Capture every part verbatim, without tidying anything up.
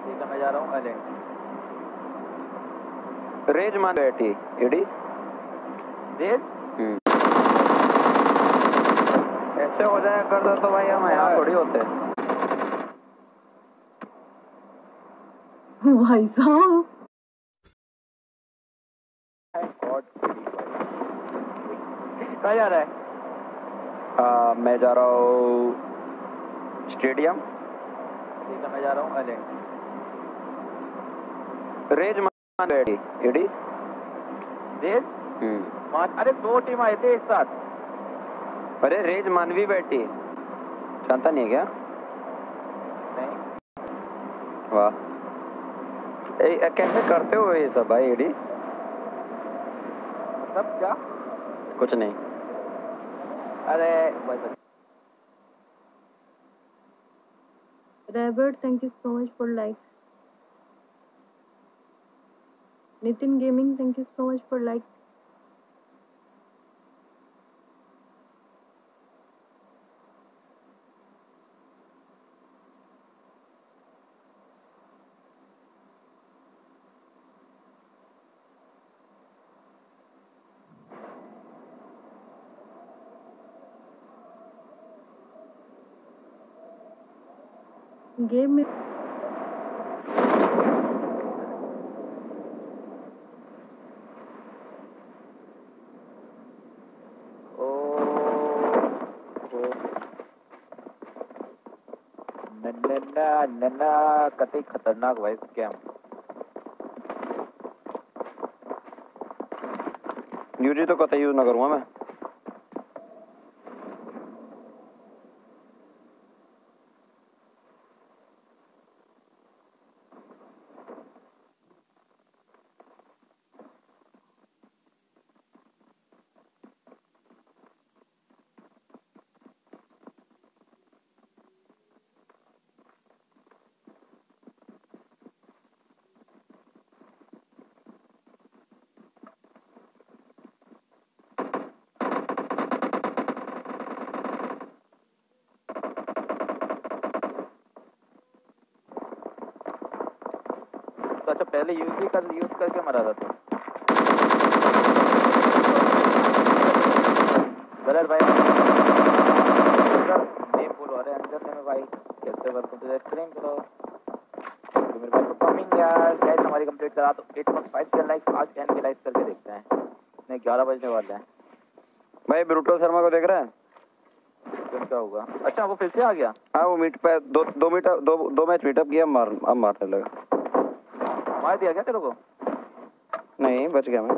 ठीक है मैं जा रहा हूँ अले रेज मान बैठी एडी रेज ऐसे हो जाए कर दो तो भाई हम यहाँ थोड़ी होते भाई साहब कहाँ जा रहा है? आ, मैं जा रहा हूँ स्टेडियम। ठीक है मैं जा रहा हूँ अले रेज मान बैठी एडी रेज मान अरे दो टीम आए थे एक साथ। अरे रेज मानवी बैठी जानता नहीं है क्या? नहीं वाह ए, कैसे करते हो ये सब भाई एडी? सब क्या? कुछ नहीं। अरे Robert, thank you so much for like. Nitin Gaming, thank you so much for like. Game में नन्ना नन्ना कतई खतरनाक भाई स्कैम। यूजी तो कतई यूज ना करूँगा मैं। तो अच्छा पहले यूज भी कर यूज करके मरा था तू। गलत भाई नेम बोलो। अरे अंदर में भाई कैसे welcome to the stream bro. तो मेरे भाई को कमिंग यार गाइस हमारी कंप्लीट करा तो आठ पॉइंट पाँच के लाइक आज टेन के लाइक करके देखते हैं। नहीं ग्यारह बजने वाला है भाई ब्रूटो शर्मा को देख रहा है? तो क्या होगा? अच्छा वो फिर से आ गया। हाँ वो मीट पे दो दो मीट दो दो मैच मीटअप किया मार अब मारने लगा। मार दिया क्या तेरे को? नहीं बच गया मैं।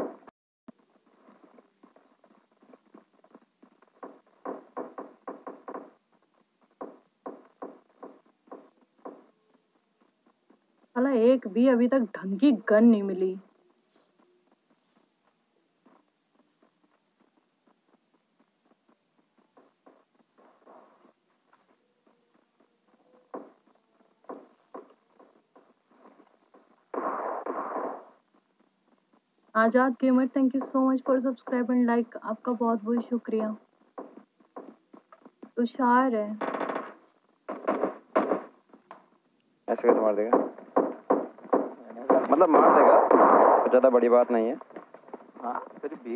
साला एक भी अभी तक ढंग की गन नहीं मिली। Azad gamer thank you so much for subscribe and like. आपका बहुत बहुत शुक्रिया। तुषार है ऐसे कैसे मार देगा? मतलब मार देगा तो ज़्यादा बड़ी बात नहीं है। हाँ फिर भी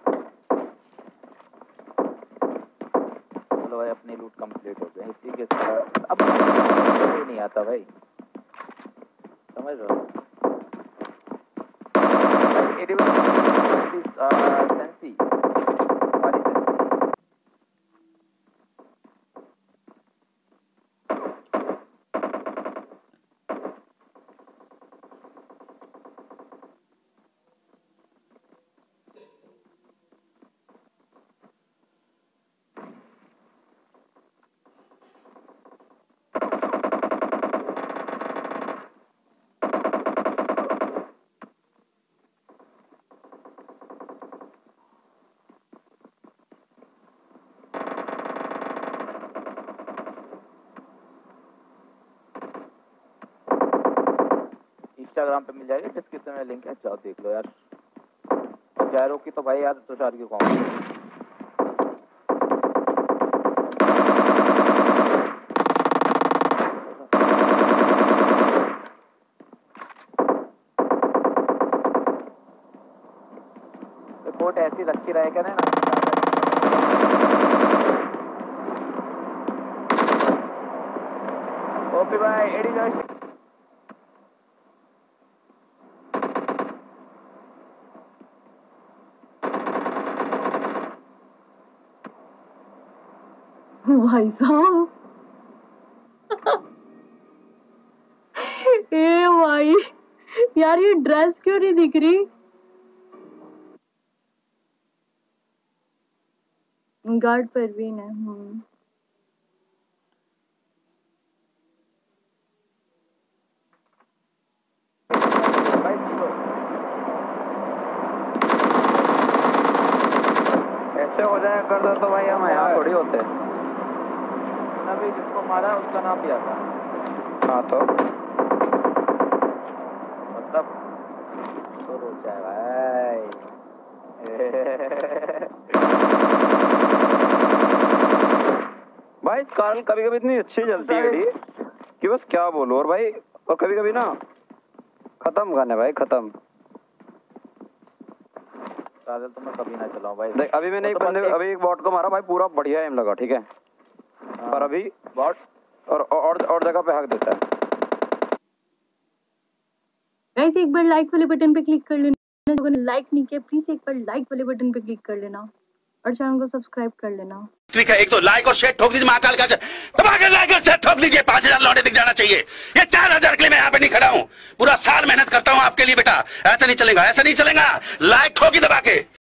चलो भाई अपनी लूट कंप्लीट हो गई इसी के साथ। अब कोई नहीं आता भाई समझ रहे हो? सेंसी हमारी सेंसी इंस्टाग्राम पे मिल जाएगी डिस्क्रिप्शन में लिंक है जाओ देख लो यार। जैरो की तो भाई यार तुषार की कौन प्रैक्टिस अच्छी रहे करे ना। ओपी भाई एडी जोश भाई साहब ए भाई यार ये ड्रेस क्यों नहीं दिख रही? गार्ड परवीन है। हम्म भाई जीरो ऐसे हो जाए कर दो तो भाई हम यहाँ थोड़ी होते। अभी जिसको मारा उसका नाम भी आता। हाँ तो मतलब तो रोक जाए भाई। भाई कार कभी कभी इतनी अच्छी चलती है डी कि बस क्या बोलूं। और भाई और कभी कभी ना खत्म करने भाई खत्म। काजल तो मैं कभी ना चलाऊं भाई। देख अभी मैंने एक बंदे अभी एक बॉट को मारा भाई, पूरा बढ़िया एम लगा ठीक है, पर अभी बॉट और और और जगह पे हक देता है। गाइस एक बार लाइक वाले बटन पे क्लिक कर लेना, लोगों ने लाइक नहीं किया प्लीज एक बार लाइक वाले बटन पे क्लिक कर लेना और चैनल को सब्सक्राइब कर लेना। ठीक है, एक तो लाइक और शेयर ठोक दीजिए, महाकाल का दबा के लाइक और शेयर ठोक दीजिए। पांच हजार लौटे दिख जाना चाहिए। ये चार हजार के लिए मैं यहाँ पे नहीं खड़ा हूँ, पूरा साल मेहनत करता हूँ आपके लिए बेटा। ऐसा नहीं चलेगा, ऐसा नहीं चलेगा। लाइक ठोकी दबा के।